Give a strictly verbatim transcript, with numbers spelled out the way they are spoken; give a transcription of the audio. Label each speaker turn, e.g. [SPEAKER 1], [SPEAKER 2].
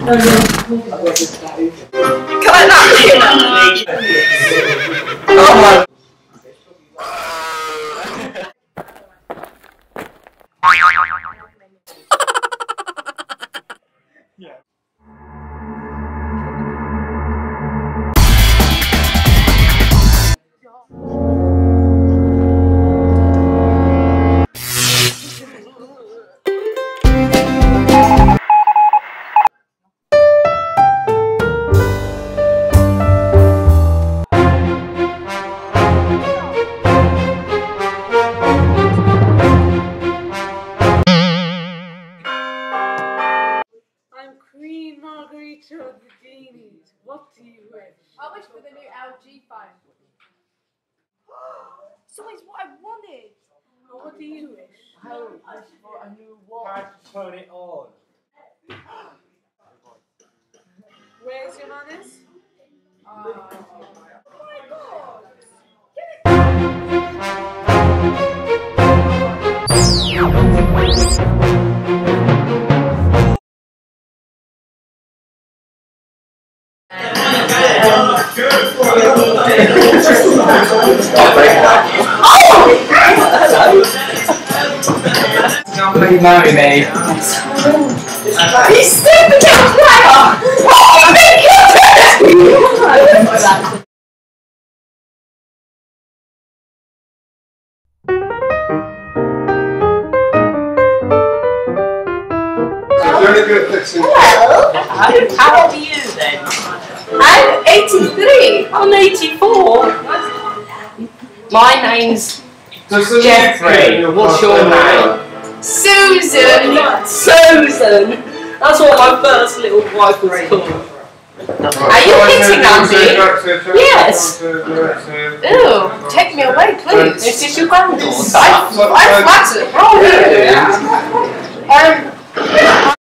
[SPEAKER 1] Collect that kid. Oh my.
[SPEAKER 2] Yeah.
[SPEAKER 3] Queen Margarita of the Genies. What do you wish?
[SPEAKER 4] I wish for the new L G phone. So it's what I wanted.
[SPEAKER 3] Oh, what do you wish?
[SPEAKER 2] I wish for a new watch. Turn it on.
[SPEAKER 3] Where's your manners?
[SPEAKER 4] Oh, oh my god.
[SPEAKER 2] Will you marry me?
[SPEAKER 1] You stupid little player! Oh, make it!
[SPEAKER 5] Hello. How old are you then?
[SPEAKER 1] I'm eighty-three.
[SPEAKER 5] I'm eighty-four. My name's Jeffrey. What's your name?
[SPEAKER 1] Susan.
[SPEAKER 5] Susan. That's what my first little wife was called.
[SPEAKER 1] Are you hitting on me?
[SPEAKER 5] Yes.
[SPEAKER 1] Ew, take me away, please.
[SPEAKER 5] Is this your granddaughter?
[SPEAKER 1] I'm, I'm flattered. Oh, yeah. Um,